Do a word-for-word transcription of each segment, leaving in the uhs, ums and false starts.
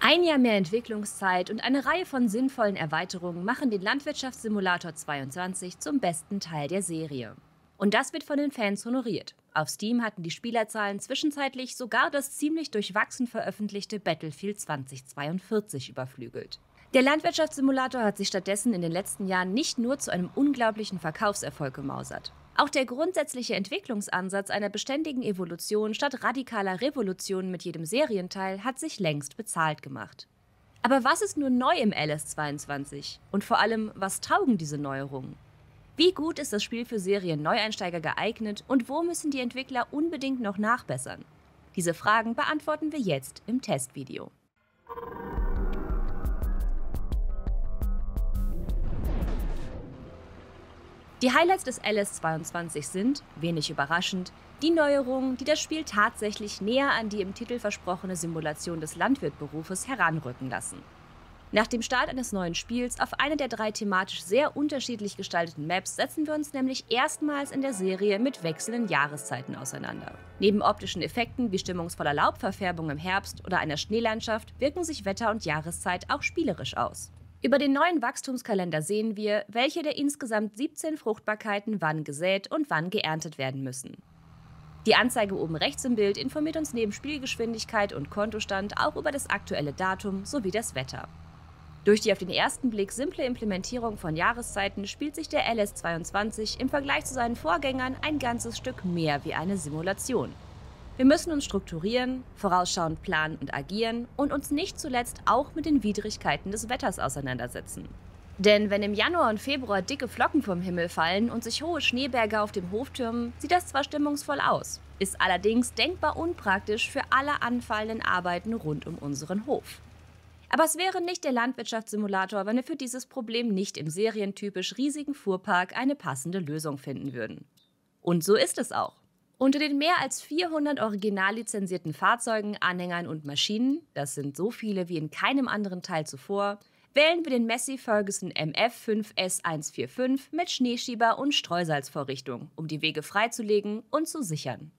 Ein Jahr mehr Entwicklungszeit und eine Reihe von sinnvollen Erweiterungen machen den Landwirtschaftssimulator zweiundzwanzig zum besten Teil der Serie. Und das wird von den Fans honoriert. Auf Steam hatten die Spielerzahlen zwischenzeitlich sogar das ziemlich durchwachsen veröffentlichte Battlefield zweitausendzweiundvierzig überflügelt. Der Landwirtschaftssimulator hat sich stattdessen in den letzten Jahren nicht nur zu einem unglaublichen Verkaufserfolg gemausert. Auch der grundsätzliche Entwicklungsansatz einer beständigen Evolution statt radikaler Revolution mit jedem Serienteil hat sich längst bezahlt gemacht. Aber was ist nun neu im L S zweiundzwanzig? Und vor allem, was taugen diese Neuerungen? Wie gut ist das Spiel für Serien-Neueinsteiger geeignet und wo müssen die Entwickler unbedingt noch nachbessern? Diese Fragen beantworten wir jetzt im Testvideo. Die Highlights des L S zweiundzwanzig sind, wenig überraschend, die Neuerungen, die das Spiel tatsächlich näher an die im Titel versprochene Simulation des Landwirtberufes heranrücken lassen. Nach dem Start eines neuen Spiels auf eine der drei thematisch sehr unterschiedlich gestalteten Maps setzen wir uns nämlich erstmals in der Serie mit wechselnden Jahreszeiten auseinander. Neben optischen Effekten wie stimmungsvoller Laubverfärbung im Herbst oder einer Schneelandschaft wirken sich Wetter und Jahreszeit auch spielerisch aus. Über den neuen Wachstumskalender sehen wir, welche der insgesamt siebzehn Fruchtbarkeiten wann gesät und wann geerntet werden müssen. Die Anzeige oben rechts im Bild informiert uns neben Spielgeschwindigkeit und Kontostand auch über das aktuelle Datum sowie das Wetter. Durch die auf den ersten Blick simple Implementierung von Jahreszeiten spielt sich der L S zweiundzwanzig im Vergleich zu seinen Vorgängern ein ganzes Stück mehr wie eine Simulation. Wir müssen uns strukturieren, vorausschauend planen und agieren und uns nicht zuletzt auch mit den Widrigkeiten des Wetters auseinandersetzen. Denn wenn im Januar und Februar dicke Flocken vom Himmel fallen und sich hohe Schneeberge auf dem Hof türmen, sieht das zwar stimmungsvoll aus, ist allerdings denkbar unpraktisch für alle anfallenden Arbeiten rund um unseren Hof. Aber es wäre nicht der Landwirtschaftssimulator, wenn wir für dieses Problem nicht im serientypisch riesigen Fuhrpark eine passende Lösung finden würden. Und so ist es auch. Unter den mehr als vierhundert original lizenzierten Fahrzeugen, Anhängern und Maschinen, das sind so viele wie in keinem anderen Teil zuvor, wählen wir den Massey Ferguson M F fünf S hundertfünfundvierzig mit Schneeschieber und Streusalzvorrichtung, um die Wege freizulegen und zu sichern.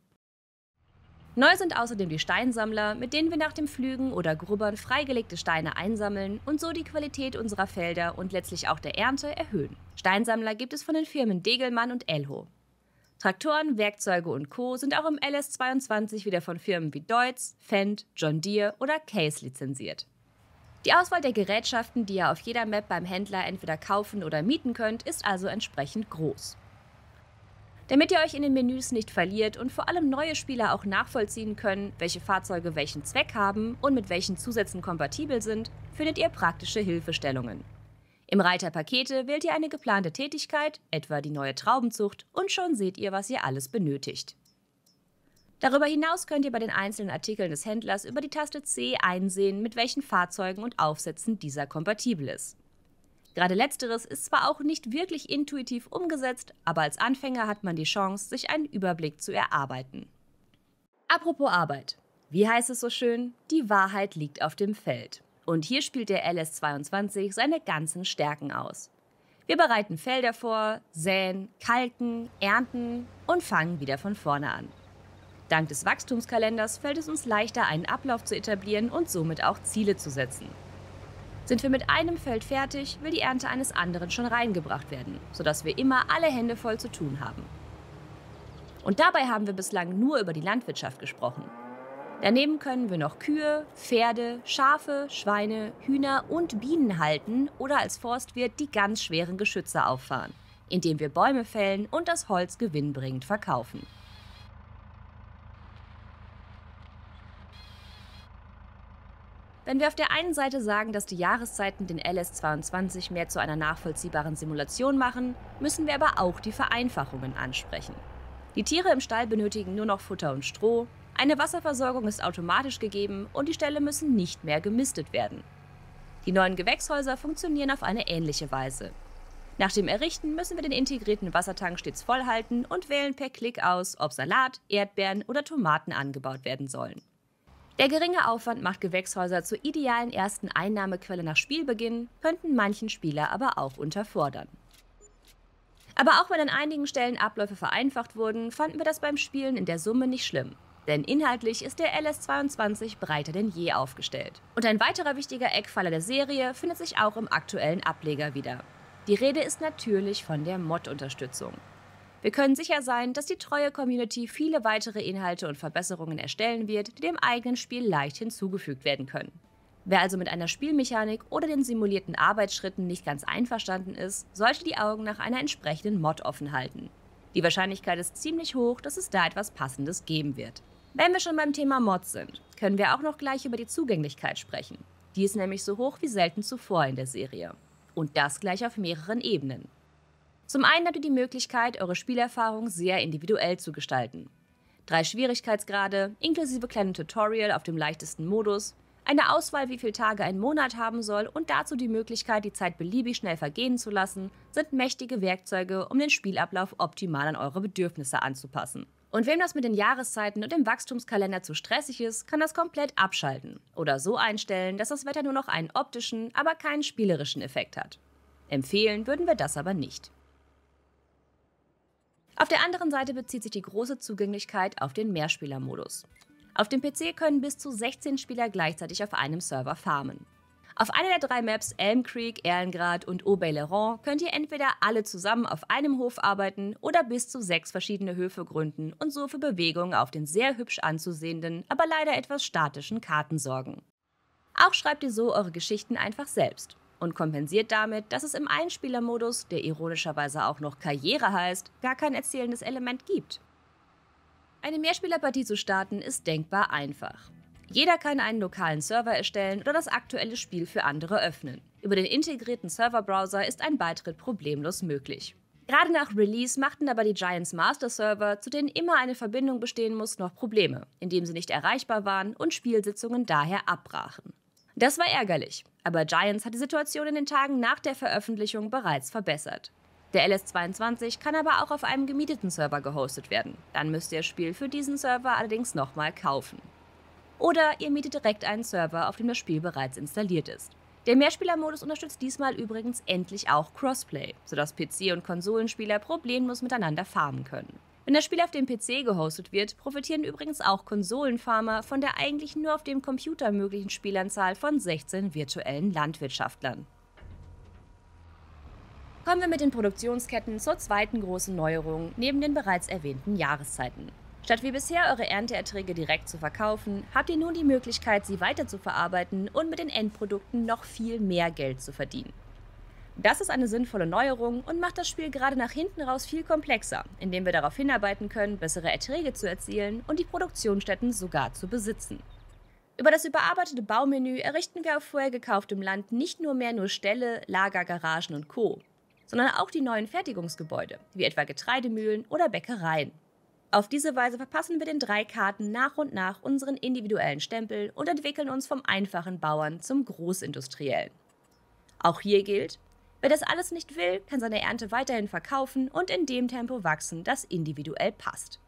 Neu sind außerdem die Steinsammler, mit denen wir nach dem Pflügen oder Grubbern freigelegte Steine einsammeln und so die Qualität unserer Felder und letztlich auch der Ernte erhöhen. Steinsammler gibt es von den Firmen Degelmann und Elho. Traktoren, Werkzeuge und Co. sind auch im L S zweiundzwanzig wieder von Firmen wie Deutz, Fendt, John Deere oder Case lizenziert. Die Auswahl der Gerätschaften, die ihr auf jeder Map beim Händler entweder kaufen oder mieten könnt, ist also entsprechend groß. Damit ihr euch in den Menüs nicht verliert und vor allem neue Spieler auch nachvollziehen können, welche Fahrzeuge welchen Zweck haben und mit welchen Zusätzen kompatibel sind, findet ihr praktische Hilfestellungen. Im Reiter Pakete wählt ihr eine geplante Tätigkeit, etwa die neue Traubenzucht, und schon seht ihr, was ihr alles benötigt. Darüber hinaus könnt ihr bei den einzelnen Artikeln des Händlers über die Taste C einsehen, mit welchen Fahrzeugen und Aufsätzen dieser kompatibel ist. Gerade letzteres ist zwar auch nicht wirklich intuitiv umgesetzt, aber als Anfänger hat man die Chance, sich einen Überblick zu erarbeiten. Apropos Arbeit. Wie heißt es so schön? Die Wahrheit liegt auf dem Feld. Und hier spielt der L S zweiundzwanzig seine ganzen Stärken aus. Wir bereiten Felder vor, säen, kalken, ernten und fangen wieder von vorne an. Dank des Wachstumskalenders fällt es uns leichter, einen Ablauf zu etablieren und somit auch Ziele zu setzen. Sind wir mit einem Feld fertig, will die Ernte eines anderen schon reingebracht werden, sodass wir immer alle Hände voll zu tun haben. Und dabei haben wir bislang nur über die Landwirtschaft gesprochen. Daneben können wir noch Kühe, Pferde, Schafe, Schweine, Hühner und Bienen halten oder als Forstwirt die ganz schweren Geschütze auffahren, indem wir Bäume fällen und das Holz gewinnbringend verkaufen. Wenn wir auf der einen Seite sagen, dass die Jahreszeiten den L S zweiundzwanzig mehr zu einer nachvollziehbaren Simulation machen, müssen wir aber auch die Vereinfachungen ansprechen. Die Tiere im Stall benötigen nur noch Futter und Stroh, eine Wasserversorgung ist automatisch gegeben und die Ställe müssen nicht mehr gemistet werden. Die neuen Gewächshäuser funktionieren auf eine ähnliche Weise. Nach dem Errichten müssen wir den integrierten Wassertank stets voll halten und wählen per Klick aus, ob Salat, Erdbeeren oder Tomaten angebaut werden sollen. Der geringe Aufwand macht Gewächshäuser zur idealen ersten Einnahmequelle nach Spielbeginn, könnten manchen Spieler aber auch unterfordern. Aber auch wenn an einigen Stellen Abläufe vereinfacht wurden, fanden wir das beim Spielen in der Summe nicht schlimm. Denn inhaltlich ist der L S zweiundzwanzig breiter denn je aufgestellt. Und ein weiterer wichtiger Eckpfeiler der Serie findet sich auch im aktuellen Ableger wieder. Die Rede ist natürlich von der Mod-Unterstützung. Wir können sicher sein, dass die treue Community viele weitere Inhalte und Verbesserungen erstellen wird, die dem eigenen Spiel leicht hinzugefügt werden können. Wer also mit einer Spielmechanik oder den simulierten Arbeitsschritten nicht ganz einverstanden ist, sollte die Augen nach einer entsprechenden Mod offen halten. Die Wahrscheinlichkeit ist ziemlich hoch, dass es da etwas Passendes geben wird. Wenn wir schon beim Thema Mods sind, können wir auch noch gleich über die Zugänglichkeit sprechen. Die ist nämlich so hoch wie selten zuvor in der Serie. Und das gleich auf mehreren Ebenen. Zum einen habt ihr die Möglichkeit, eure Spielerfahrung sehr individuell zu gestalten. Drei Schwierigkeitsgrade, inklusive kleinen Tutorial auf dem leichtesten Modus, eine Auswahl, wie viele Tage ein Monat haben soll und dazu die Möglichkeit, die Zeit beliebig schnell vergehen zu lassen, sind mächtige Werkzeuge, um den Spielablauf optimal an eure Bedürfnisse anzupassen. Und wem das mit den Jahreszeiten und dem Wachstumskalender zu stressig ist, kann das komplett abschalten oder so einstellen, dass das Wetter nur noch einen optischen, aber keinen spielerischen Effekt hat. Empfehlen würden wir das aber nicht. Auf der anderen Seite bezieht sich die große Zugänglichkeit auf den Mehrspielermodus. Auf dem P C können bis zu sechzehn Spieler gleichzeitig auf einem Server farmen. Auf einer der drei Maps Elm Creek, Erlengrad und Aubert-le-Rond könnt ihr entweder alle zusammen auf einem Hof arbeiten oder bis zu sechs verschiedene Höfe gründen und so für Bewegungen auf den sehr hübsch anzusehenden, aber leider etwas statischen Karten sorgen. Auch schreibt ihr so eure Geschichten einfach selbst und kompensiert damit, dass es im Einspielermodus, der ironischerweise auch noch Karriere heißt, gar kein erzählendes Element gibt. Eine Mehrspielerpartie zu starten ist denkbar einfach. Jeder kann einen lokalen Server erstellen oder das aktuelle Spiel für andere öffnen. Über den integrierten Serverbrowser ist ein Beitritt problemlos möglich. Gerade nach Release machten aber die Giants Master Server, zu denen immer eine Verbindung bestehen muss, noch Probleme, indem sie nicht erreichbar waren und Spielsitzungen daher abbrachen. Das war ärgerlich, aber Giants hat die Situation in den Tagen nach der Veröffentlichung bereits verbessert. Der L S zweiundzwanzig kann aber auch auf einem gemieteten Server gehostet werden. Dann müsst ihr das Spiel für diesen Server allerdings nochmal kaufen. Oder ihr mietet direkt einen Server, auf dem das Spiel bereits installiert ist. Der Mehrspielermodus unterstützt diesmal übrigens endlich auch Crossplay, sodass P C- und Konsolenspieler problemlos miteinander farmen können. Wenn das Spiel auf dem P C gehostet wird, profitieren übrigens auch Konsolenfarmer von der eigentlich nur auf dem Computer möglichen Spielanzahl von sechzehn virtuellen Landwirtschaftlern. Kommen wir mit den Produktionsketten zur zweiten großen Neuerung neben den bereits erwähnten Jahreszeiten. Statt wie bisher eure Ernteerträge direkt zu verkaufen, habt ihr nun die Möglichkeit, sie weiterzuverarbeiten und mit den Endprodukten noch viel mehr Geld zu verdienen. Das ist eine sinnvolle Neuerung und macht das Spiel gerade nach hinten raus viel komplexer, indem wir darauf hinarbeiten können, bessere Erträge zu erzielen und die Produktionsstätten sogar zu besitzen. Über das überarbeitete Baumenü errichten wir auf vorher gekauftem Land nicht nur mehr nur Ställe, Lager, Garagen und Co., sondern auch die neuen Fertigungsgebäude, wie etwa Getreidemühlen oder Bäckereien. Auf diese Weise verpassen wir den drei Karten nach und nach unseren individuellen Stempel und entwickeln uns vom einfachen Bauern zum Großindustriellen. Auch hier gilt, wer das alles nicht will, kann seine Ernte weiterhin verkaufen und in dem Tempo wachsen, das individuell passt.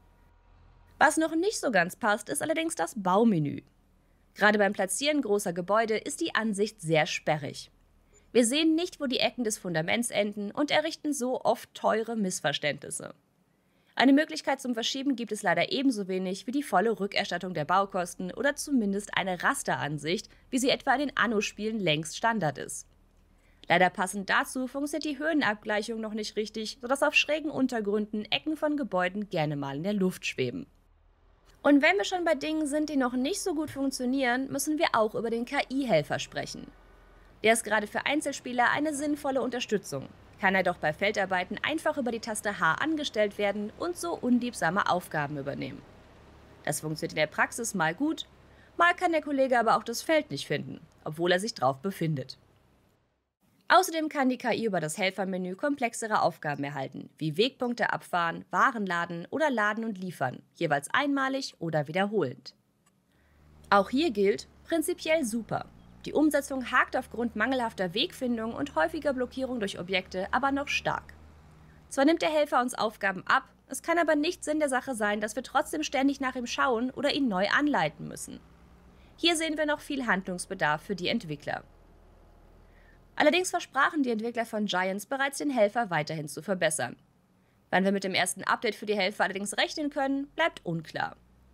Was noch nicht so ganz passt, ist allerdings das Baumenü. Gerade beim Platzieren großer Gebäude ist die Ansicht sehr sperrig. Wir sehen nicht, wo die Ecken des Fundaments enden und errichten so oft teure Missverständnisse. Eine Möglichkeit zum Verschieben gibt es leider ebenso wenig wie die volle Rückerstattung der Baukosten oder zumindest eine Rasteransicht, wie sie etwa in den Anno-Spielen längst Standard ist. Leider passend dazu funktioniert die Höhenabgleichung noch nicht richtig, sodass auf schrägen Untergründen Ecken von Gebäuden gerne mal in der Luft schweben. Und wenn wir schon bei Dingen sind, die noch nicht so gut funktionieren, müssen wir auch über den K I-Helfer sprechen. Der ist gerade für Einzelspieler eine sinnvolle Unterstützung, kann er doch bei Feldarbeiten einfach über die Taste H angestellt werden und so unliebsame Aufgaben übernehmen. Das funktioniert in der Praxis mal gut, mal kann der Kollege aber auch das Feld nicht finden, obwohl er sich drauf befindet. Außerdem kann die K I über das Helfermenü komplexere Aufgaben erhalten, wie Wegpunkte abfahren, Waren laden oder laden und liefern, jeweils einmalig oder wiederholend. Auch hier gilt, prinzipiell super. Die Umsetzung hakt aufgrund mangelhafter Wegfindung und häufiger Blockierung durch Objekte aber noch stark. Zwar nimmt der Helfer uns Aufgaben ab, es kann aber nicht Sinn der Sache sein, dass wir trotzdem ständig nach ihm schauen oder ihn neu anleiten müssen. Hier sehen wir noch viel Handlungsbedarf für die Entwickler. Allerdings versprachen die Entwickler von Giants bereits, den Helfer weiterhin zu verbessern. Wann wir mit dem ersten Update für die Helfer allerdings rechnen können, bleibt unklar.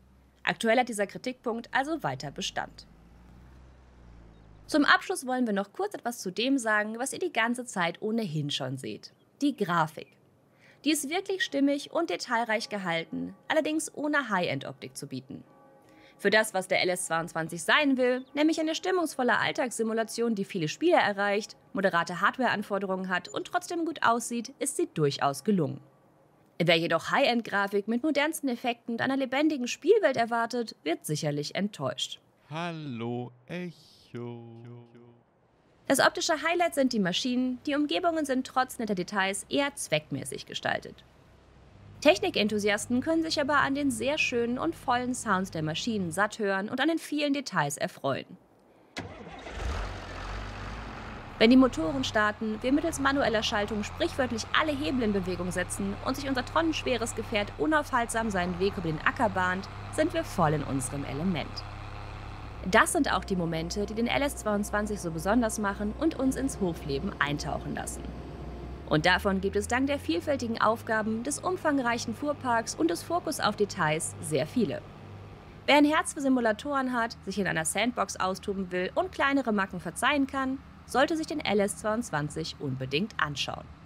Aktuell hat dieser Kritikpunkt also weiter Bestand. Zum Abschluss wollen wir noch kurz etwas zu dem sagen, was ihr die ganze Zeit ohnehin schon seht. Die Grafik. Die ist wirklich stimmig und detailreich gehalten, allerdings ohne High-End-Optik zu bieten. Für das, was der L S zweiundzwanzig sein will, nämlich eine stimmungsvolle Alltagssimulation, die viele Spieler erreicht, moderate Hardware-Anforderungen hat und trotzdem gut aussieht, ist sie durchaus gelungen. Wer jedoch High-End-Grafik mit modernsten Effekten und einer lebendigen Spielwelt erwartet, wird sicherlich enttäuscht. Hallo Echo. Das optische Highlight sind die Maschinen, die Umgebungen sind trotz netter Details eher zweckmäßig gestaltet. Technikenthusiasten können sich aber an den sehr schönen und vollen Sounds der Maschinen satt hören und an den vielen Details erfreuen. Wenn die Motoren starten, wir mittels manueller Schaltung sprichwörtlich alle Hebel in Bewegung setzen und sich unser tonnenschweres Gefährt unaufhaltsam seinen Weg über den Acker bahnt, sind wir voll in unserem Element. Das sind auch die Momente, die den L S zweiundzwanzig so besonders machen und uns ins Hofleben eintauchen lassen. Und davon gibt es dank der vielfältigen Aufgaben, des umfangreichen Fuhrparks und des Fokus auf Details sehr viele. Wer ein Herz für Simulatoren hat, sich in einer Sandbox austoben will und kleinere Macken verzeihen kann, sollte sich den L S zweiundzwanzig unbedingt anschauen.